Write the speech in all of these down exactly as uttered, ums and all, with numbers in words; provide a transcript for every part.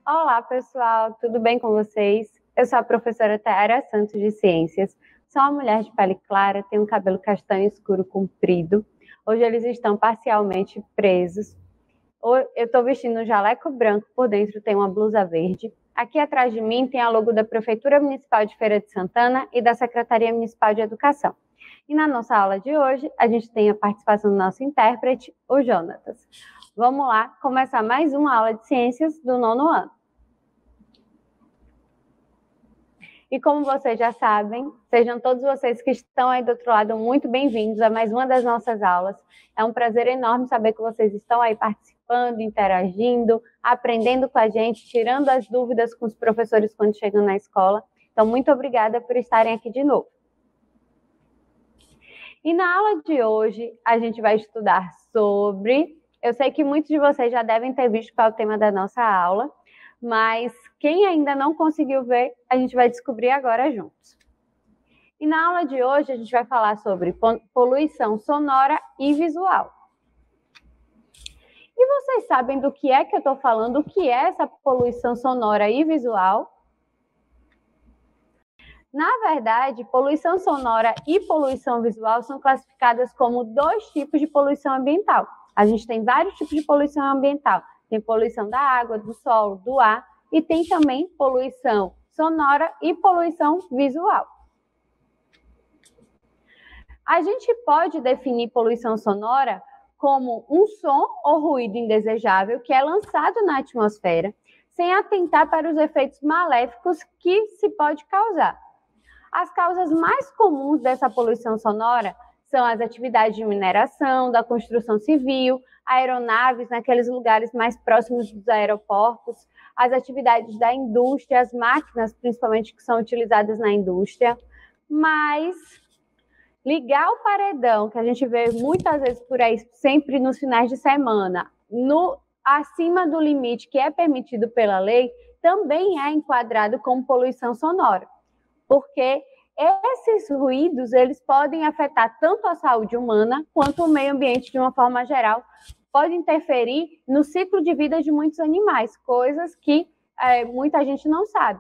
Olá, pessoal, tudo bem com vocês? Eu sou a professora Tayara Santos de Ciências, sou uma mulher de pele clara, tenho um cabelo castanho escuro comprido. Hoje eles estão parcialmente presos. Eu estou vestindo um jaleco branco, por dentro tem uma blusa verde. Aqui atrás de mim tem a logo da Prefeitura Municipal de Feira de Santana e da Secretaria Municipal de Educação. E na nossa aula de hoje, a gente tem a participação do nosso intérprete, o Jonatas. Vamos lá começar mais uma aula de ciências do nono ano. E como vocês já sabem, sejam todos vocês que estão aí do outro lado muito bem-vindos a mais uma das nossas aulas. É um prazer enorme saber que vocês estão aí participando, interagindo, aprendendo com a gente, tirando as dúvidas com os professores quando chegam na escola. Então, muito obrigada por estarem aqui de novo. E na aula de hoje, a gente vai estudar sobre... Eu sei que muitos de vocês já devem ter visto qual é o tema da nossa aula, mas quem ainda não conseguiu ver, a gente vai descobrir agora juntos. E na aula de hoje, a gente vai falar sobre poluição sonora e visual. E vocês sabem do que é que eu estou falando? O que é essa poluição sonora e visual? Na verdade, poluição sonora e poluição visual são classificadas como dois tipos de poluição ambiental. A gente tem vários tipos de poluição ambiental. Tem poluição da água, do solo, do ar, e tem também poluição sonora e poluição visual. A gente pode definir poluição sonora como um som ou ruído indesejável que é lançado na atmosfera, sem atentar para os efeitos maléficos que se pode causar. As causas mais comuns dessa poluição sonora são as atividades de mineração, da construção civil, aeronaves naqueles lugares mais próximos dos aeroportos, as atividades da indústria, as máquinas, principalmente, que são utilizadas na indústria. Mas ligar o paredão, que a gente vê muitas vezes por aí, sempre nos finais de semana, no, acima do limite que é permitido pela lei, também é enquadrado como poluição sonora, porque esses ruídos, eles podem afetar tanto a saúde humana quanto o meio ambiente de uma forma geral, pode interferir no ciclo de vida de muitos animais, coisas que é, muita gente não sabe.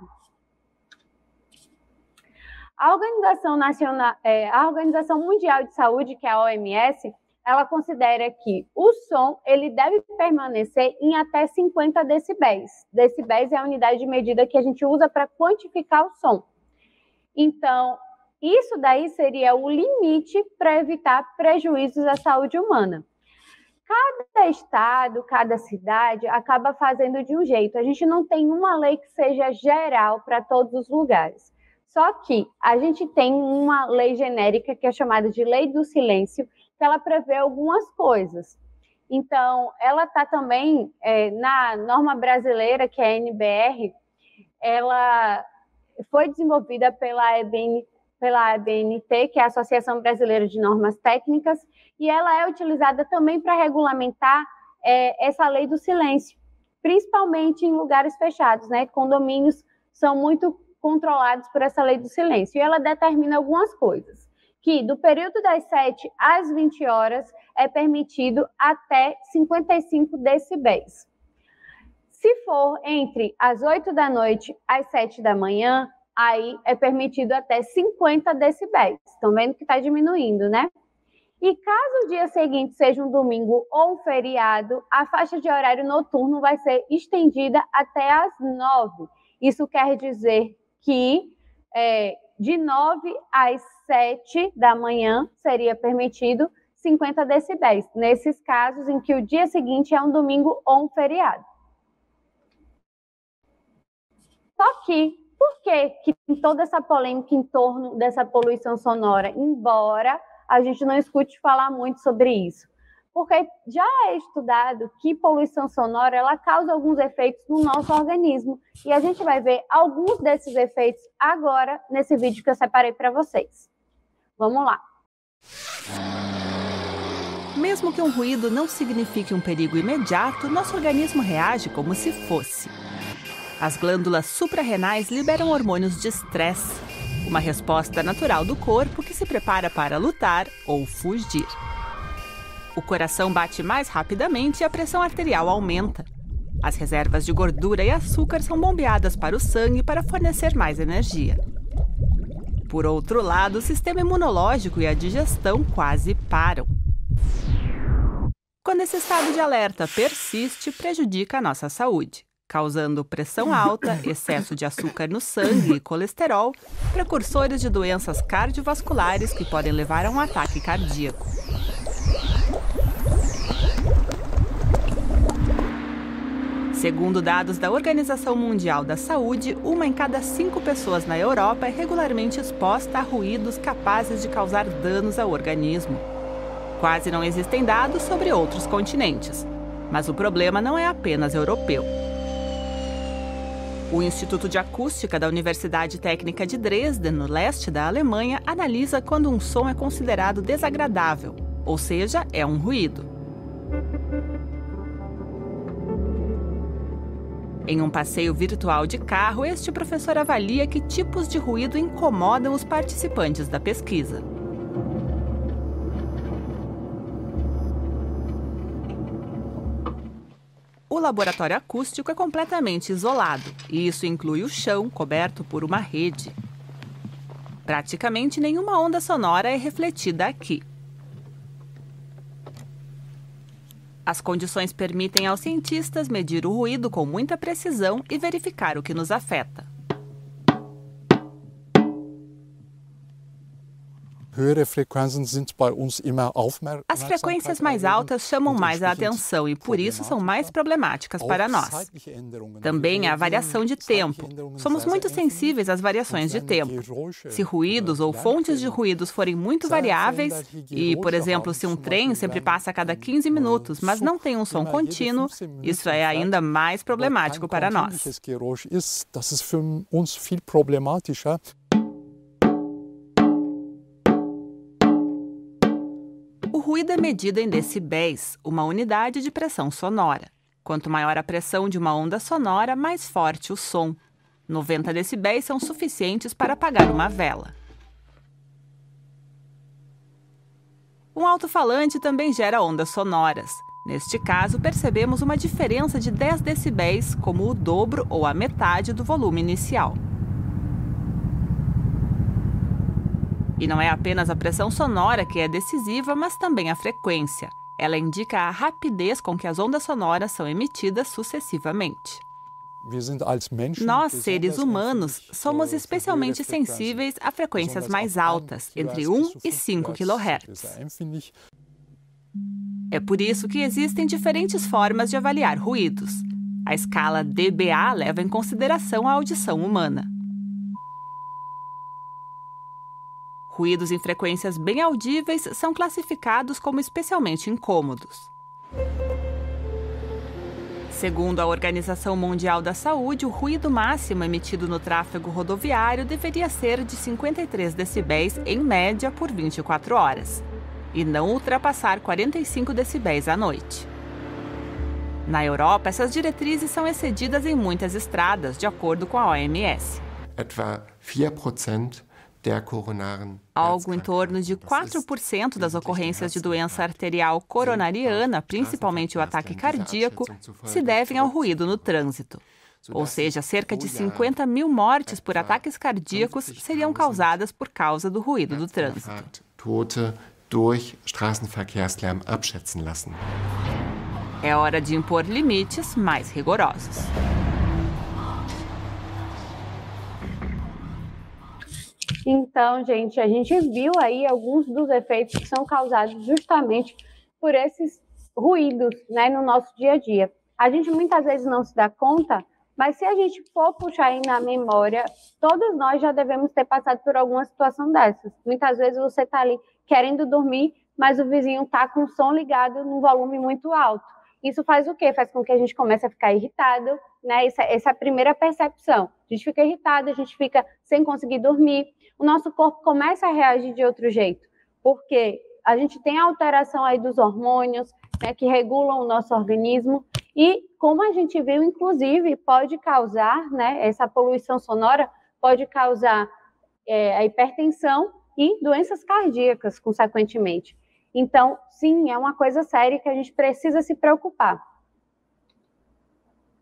A Organização Nacional, é, a Organização Mundial de Saúde, que é a O M S, ela considera que o som ele deve permanecer em até cinquenta decibéis. Decibéis é a unidade de medida que a gente usa para quantificar o som. Então, isso daí seria o limite para evitar prejuízos à saúde humana. Cada estado, cada cidade acaba fazendo de um jeito. A gente não tem uma lei que seja geral para todos os lugares. Só que a gente tem uma lei genérica que é chamada de Lei do Silêncio, que ela prevê algumas coisas. Então, ela está também é, na norma brasileira, que é a N B R, ela foi desenvolvida pela E B N, pela E B N T, que é a Associação Brasileira de Normas Técnicas, e ela é utilizada também para regulamentar é, essa lei do silêncio, principalmente em lugares fechados, né? Condomínios são muito controlados por essa lei do silêncio, e ela determina algumas coisas, que do período das sete às vinte horas é permitido até cinquenta e cinco decibéis. Se for entre as oito da noite às sete da manhã, aí é permitido até cinquenta decibéis. Estão vendo que está diminuindo, né? E caso o dia seguinte seja um domingo ou um feriado, a faixa de horário noturno vai ser estendida até às nove. Isso quer dizer que é, de nove às sete da manhã seria permitido cinquenta decibéis, nesses casos em que o dia seguinte é um domingo ou um feriado. Só que, por que que tem toda essa polêmica em torno dessa poluição sonora, embora a gente não escute falar muito sobre isso? Porque já é estudado que poluição sonora ela causa alguns efeitos no nosso organismo. E a gente vai ver alguns desses efeitos agora nesse vídeo que eu separei para vocês. Vamos lá. Mesmo que um ruído não signifique um perigo imediato, nosso organismo reage como se fosse. As glândulas suprarrenais liberam hormônios de estresse, uma resposta natural do corpo que se prepara para lutar ou fugir. O coração bate mais rapidamente e a pressão arterial aumenta. As reservas de gordura e açúcar são bombeadas para o sangue para fornecer mais energia. Por outro lado, o sistema imunológico e a digestão quase param. Quando esse estado de alerta persiste, prejudica a nossa saúde, causando pressão alta, excesso de açúcar no sangue e colesterol, precursores de doenças cardiovasculares que podem levar a um ataque cardíaco. Segundo dados da Organização Mundial da Saúde, uma em cada cinco pessoas na Europa é regularmente exposta a ruídos capazes de causar danos ao organismo. Quase não existem dados sobre outros continentes, mas o problema não é apenas europeu. O Instituto de Acústica da Universidade Técnica de Dresden, no leste da Alemanha, analisa quando um som é considerado desagradável, ou seja, é um ruído. Em um passeio virtual de carro, este professor avalia que tipos de ruído incomodam os participantes da pesquisa. O laboratório acústico é completamente isolado, e isso inclui o chão coberto por uma rede. Praticamente nenhuma onda sonora é refletida aqui. As condições permitem aos cientistas medir o ruído com muita precisão e verificar o que nos afeta. As frequências mais altas chamam mais a atenção e, por isso, são mais problemáticas para nós. Também há a variação de tempo. Somos muito sensíveis às variações de tempo. Se ruídos ou fontes de ruídos forem muito variáveis, e, por exemplo, se um trem sempre passa a cada quinze minutos, mas não tem um som contínuo, isso é ainda mais problemático para nós. O ruído é medido em decibéis, uma unidade de pressão sonora. Quanto maior a pressão de uma onda sonora, mais forte o som. noventa decibéis são suficientes para apagar uma vela. Um alto-falante também gera ondas sonoras. Neste caso, percebemos uma diferença de dez decibéis, como o dobro ou a metade do volume inicial. E não é apenas a pressão sonora que é decisiva, mas também a frequência. Ela indica a rapidez com que as ondas sonoras são emitidas sucessivamente. Nós, seres humanos, somos especialmente sensíveis a frequências mais altas, entre um e cinco quilohertz. É por isso que existem diferentes formas de avaliar ruídos. A escala D B A leva em consideração a audição humana. Ruídos em frequências bem audíveis são classificados como especialmente incômodos. Segundo a Organização Mundial da Saúde, o ruído máximo emitido no tráfego rodoviário deveria ser de cinquenta e três decibéis em média por vinte e quatro horas, e não ultrapassar quarenta e cinco decibéis à noite. Na Europa, essas diretrizes são excedidas em muitas estradas, de acordo com a O M S. Etwa quatro por cento Algo em torno de quatro por cento das ocorrências de doença arterial coronariana, principalmente o ataque cardíaco, se devem ao ruído no trânsito. Ou seja, cerca de cinquenta mil mortes por ataques cardíacos seriam causadas por causa do ruído do trânsito. É hora de impor limites mais rigorosos. Então, gente, a gente viu aí alguns dos efeitos que são causados justamente por esses ruídos, né, no nosso dia a dia. A gente muitas vezes não se dá conta, mas se a gente for puxar aí na memória, todos nós já devemos ter passado por alguma situação dessas. Muitas vezes você está ali querendo dormir, mas o vizinho está com o som ligado num volume muito alto. Isso faz o quê? Faz com que a gente comece a ficar irritado, né? Essa, essa é a primeira percepção. A gente fica irritado, a gente fica sem conseguir dormir. O nosso corpo começa a reagir de outro jeito, porque a gente tem a alteração aí dos hormônios, né, que regulam o nosso organismo, e como a gente viu, inclusive, pode causar, né, essa poluição sonora pode causar é, a hipertensão e doenças cardíacas, consequentemente. Então, sim, é uma coisa séria que a gente precisa se preocupar.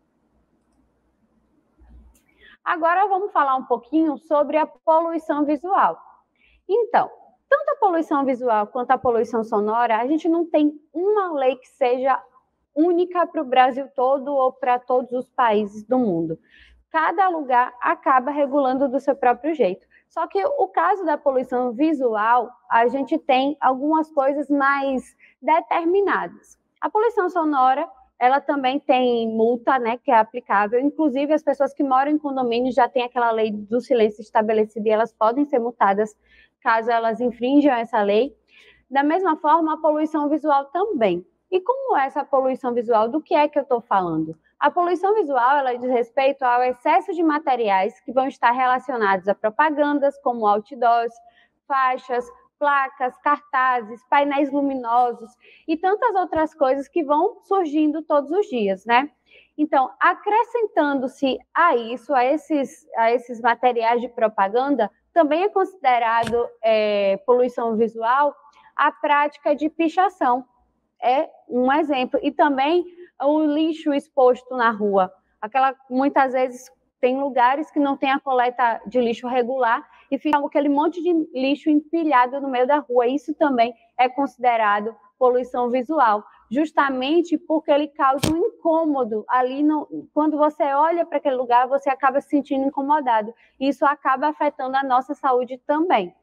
Agora vamos falar um pouquinho sobre a poluição visual. Então, tanto a poluição visual quanto a poluição sonora, a gente não tem uma lei que seja única para o Brasil todo ou para todos os países do mundo. Cada lugar acaba regulando do seu próprio jeito. Só que o caso da poluição visual, a gente tem algumas coisas mais determinadas. A poluição sonora, ela também tem multa, né, que é aplicável. Inclusive, as pessoas que moram em condomínio já têm aquela lei do silêncio estabelecida e elas podem ser multadas caso elas infringam essa lei. Da mesma forma, a poluição visual também. E como é essa poluição visual? Do que é que eu estou falando? A poluição visual, ela diz respeito ao excesso de materiais que vão estar relacionados a propagandas, como outdoors, faixas, placas, cartazes, painéis luminosos e tantas outras coisas que vão surgindo todos os dias, né? Então, acrescentando-se a isso, a esses, a esses materiais de propaganda, também é considerado é, poluição visual a prática de pichação. É um exemplo. E também o lixo exposto na rua. Aquela, muitas vezes tem lugares que não tem a coleta de lixo regular e fica aquele monte de lixo empilhado no meio da rua. Isso também é considerado poluição visual, justamente porque ele causa um incômodo ali. No, quando você olha para aquele lugar, você acaba se sentindo incomodado. Isso acaba afetando a nossa saúde também.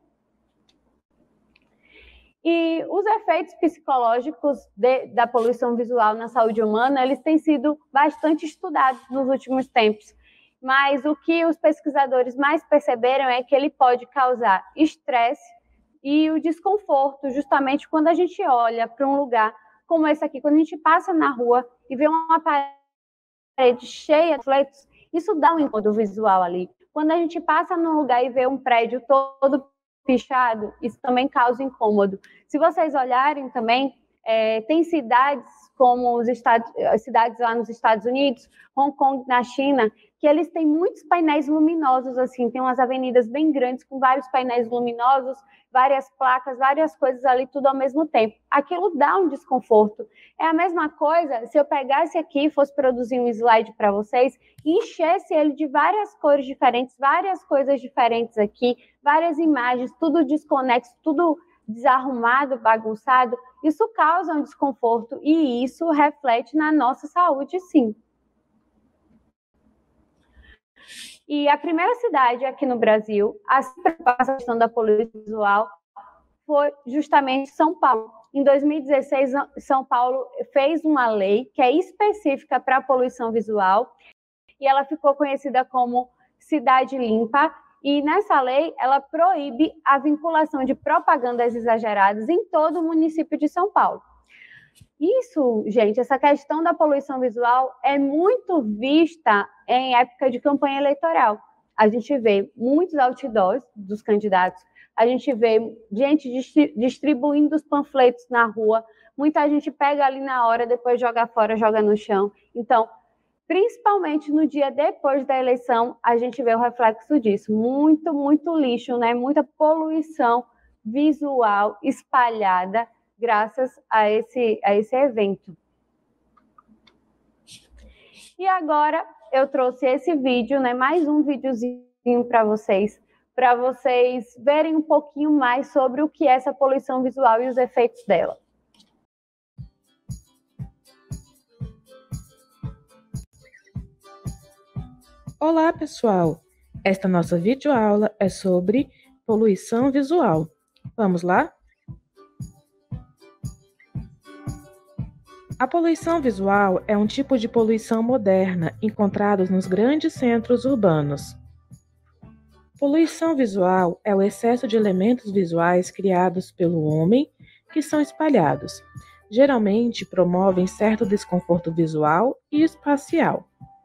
E os efeitos psicológicos de, da poluição visual na saúde humana, eles têm sido bastante estudados nos últimos tempos. Mas o que os pesquisadores mais perceberam é que ele pode causar estresse e o desconforto, justamente quando a gente olha para um lugar como esse aqui, quando a gente passa na rua e vê uma parede cheia de reflexos, isso dá um incômodo visual ali. Quando a gente passa num lugar e vê um prédio todo pichado, isso também causa incômodo. Se vocês olharem também, é, tem cidades como os estados, cidades lá nos Estados Unidos, Hong Kong na China, que eles têm muitos painéis luminosos, assim, tem umas avenidas bem grandes com vários painéis luminosos, várias placas, várias coisas ali, tudo ao mesmo tempo. Aquilo dá um desconforto. É a mesma coisa se eu pegasse aqui e fosse produzir um slide para vocês e enchesse ele de várias cores diferentes, várias coisas diferentes aqui, várias imagens, tudo desconexo, tudo desarrumado, bagunçado, isso causa um desconforto e isso reflete na nossa saúde, sim. E a primeira cidade aqui no Brasil a se preocupar com a questão da poluição visual foi justamente São Paulo. Em dois mil e dezesseis, São Paulo fez uma lei que é específica para a poluição visual e ela ficou conhecida como Cidade Limpa. E nessa lei, ela proíbe a vinculação de propagandas exageradas em todo o município de São Paulo. Isso, gente, essa questão da poluição visual é muito vista em época de campanha eleitoral. A gente vê muitos outdoors dos candidatos, a gente vê gente distribuindo os panfletos na rua, muita gente pega ali na hora, depois joga fora, joga no chão. Então, principalmente no dia depois da eleição, a gente vê o reflexo disso. Muito, muito lixo, né? Muita poluição visual espalhada graças a esse, a esse evento. E agora eu trouxe esse vídeo, né? Mais um videozinho para vocês, para vocês verem um pouquinho mais sobre o que é essa poluição visual e os efeitos dela. Olá, pessoal! Esta nossa videoaula é sobre poluição visual. Vamos lá? A poluição visual é um tipo de poluição moderna encontrada nos grandes centros urbanos. Poluição visual é o excesso de elementos visuais criados pelo homem que são espalhados. Geralmente promovem certo desconforto visual e espacial.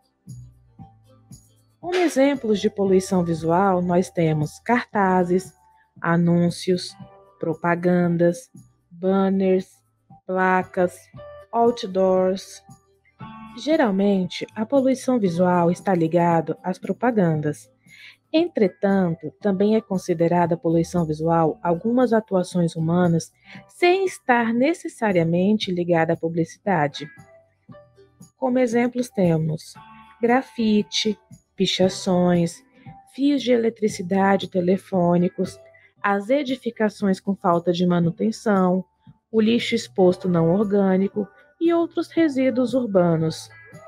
Como exemplos de poluição visual, nós temos cartazes, anúncios, propagandas, banners, placas, outdoors. Geralmente, a poluição visual está ligada às propagandas. Entretanto, também é considerada poluição visual algumas atuações humanas sem estar necessariamente ligada à publicidade. Como exemplos temos grafite, pichações, fios de eletricidade telefônicos, as edificações com falta de manutenção, o lixo exposto não orgânico e outros resíduos urbanos.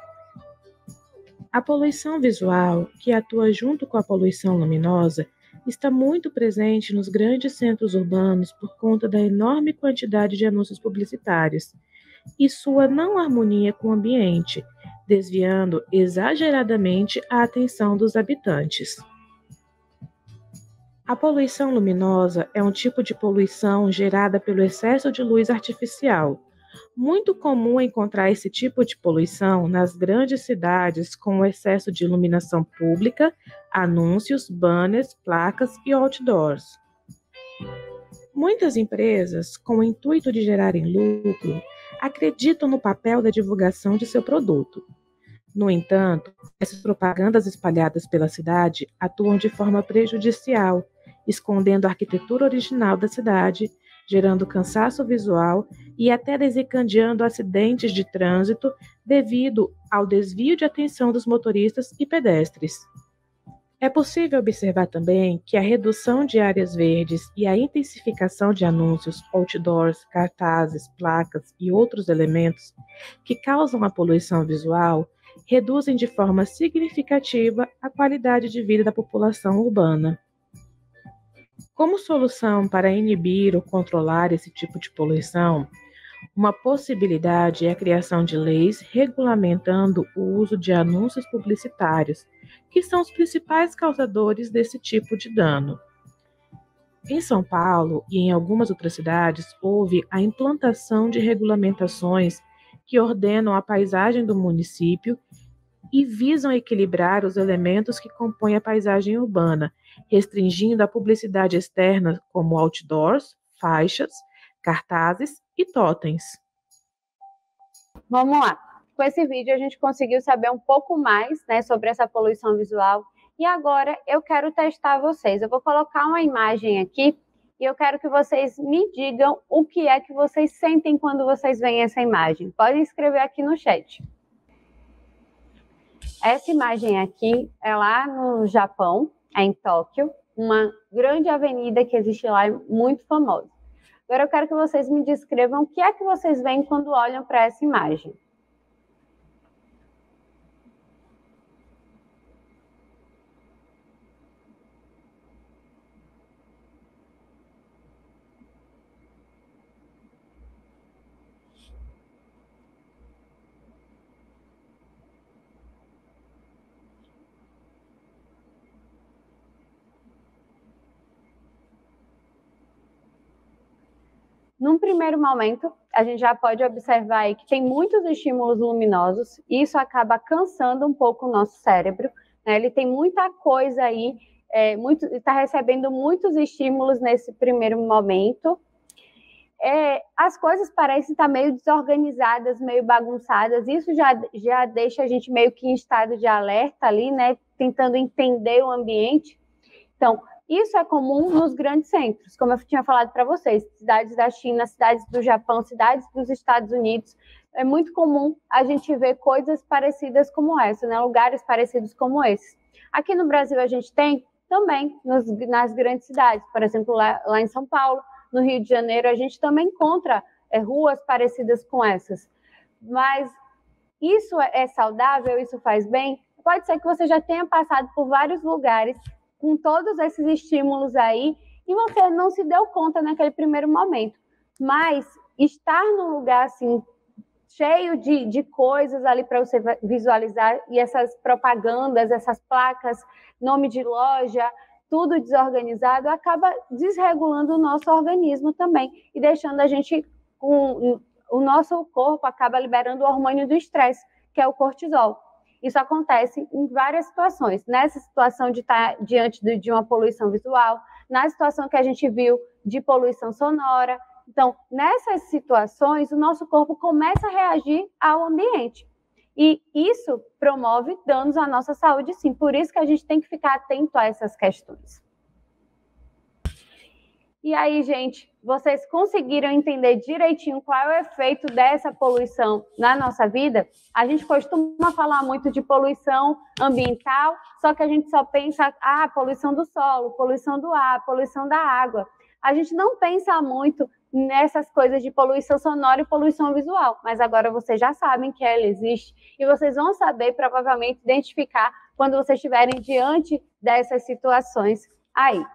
A poluição visual, que atua junto com a poluição luminosa, está muito presente nos grandes centros urbanos por conta da enorme quantidade de anúncios publicitários e sua não harmonia com o ambiente, desviando exageradamente a atenção dos habitantes. A poluição luminosa é um tipo de poluição gerada pelo excesso de luz artificial. Muito comum encontrar esse tipo de poluição nas grandes cidades com o excesso de iluminação pública, anúncios, banners, placas e outdoors. Muitas empresas, com o intuito de gerarem lucro, acreditam no papel da divulgação de seu produto. No entanto, essas propagandas espalhadas pela cidade atuam de forma prejudicial, escondendo a arquitetura original da cidade, gerando cansaço visual e até desencadeando acidentes de trânsito devido ao desvio de atenção dos motoristas e pedestres. É possível observar também que a redução de áreas verdes e a intensificação de anúncios, outdoors, cartazes, placas e outros elementos que causam a poluição visual reduzem de forma significativa a qualidade de vida da população urbana. Como solução para inibir ou controlar esse tipo de poluição, uma possibilidade é a criação de leis regulamentando o uso de anúncios publicitários, que são os principais causadores desse tipo de dano. Em São Paulo e em algumas outras cidades, houve a implantação de regulamentações que ordenam a paisagem do município e visam equilibrar os elementos que compõem a paisagem urbana, restringindo a publicidade externa como outdoors, faixas, cartazes e totens. Vamos lá. Com esse vídeo a gente conseguiu saber um pouco mais, né, sobre essa poluição visual. E agora eu quero testar vocês. Eu vou colocar uma imagem aqui e eu quero que vocês me digam o que é que vocês sentem quando vocês veem essa imagem. Podem escrever aqui no chat. Essa imagem aqui é lá no Japão, é em Tóquio, uma grande avenida que existe lá, muito famosa. Agora eu quero que vocês me descrevam o que é que vocês veem quando olham para essa imagem. Num primeiro momento, a gente já pode observar aí que tem muitos estímulos luminosos e isso acaba cansando um pouco o nosso cérebro, né? Ele tem muita coisa aí, é, muito, está recebendo muitos estímulos nesse primeiro momento. É, as coisas parecem estar meio desorganizadas, meio bagunçadas, isso já, já deixa a gente meio que em estado de alerta ali, né? Tentando entender o ambiente. Então, isso é comum nos grandes centros, como eu tinha falado para vocês, cidades da China, cidades do Japão, cidades dos Estados Unidos. É muito comum a gente ver coisas parecidas como essa, né? Lugares parecidos como esses. Aqui no Brasil a gente tem também nos, nas grandes cidades, por exemplo, lá, lá em São Paulo, no Rio de Janeiro, a gente também encontra é, ruas parecidas com essas. Mas isso é saudável, isso faz bem? Pode ser que você já tenha passado por vários lugares com todos esses estímulos aí, e você não se deu conta naquele primeiro momento. Mas estar num lugar assim, cheio de, de coisas ali para você visualizar, e essas propagandas, essas placas, nome de loja, tudo desorganizado, acaba desregulando o nosso organismo também, e deixando a gente, com, o nosso corpo acaba liberando o hormônio do estresse, que é o cortisol. Isso acontece em várias situações. Nessa situação de estar diante de uma poluição visual, na situação que a gente viu de poluição sonora. Então, nessas situações, o nosso corpo começa a reagir ao ambiente. E isso promove danos à nossa saúde, sim. Por isso que a gente tem que ficar atento a essas questões. E aí, gente, vocês conseguiram entender direitinho qual é o efeito dessa poluição na nossa vida? A gente costuma falar muito de poluição ambiental, só que a gente só pensa, ah, poluição do solo, poluição do ar, poluição da água. A gente não pensa muito nessas coisas de poluição sonora e poluição visual, mas agora vocês já sabem que ela existe e vocês vão saber, provavelmente, identificar quando vocês estiverem diante dessas situações aí.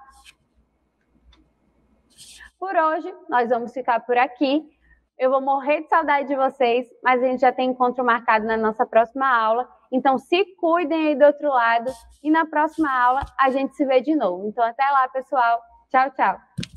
Por hoje, nós vamos ficar por aqui. Eu vou morrer de saudade de vocês, mas a gente já tem encontro marcado na nossa próxima aula. Então, se cuidem aí do outro lado e na próxima aula a gente se vê de novo. Então, até lá, pessoal. Tchau, tchau.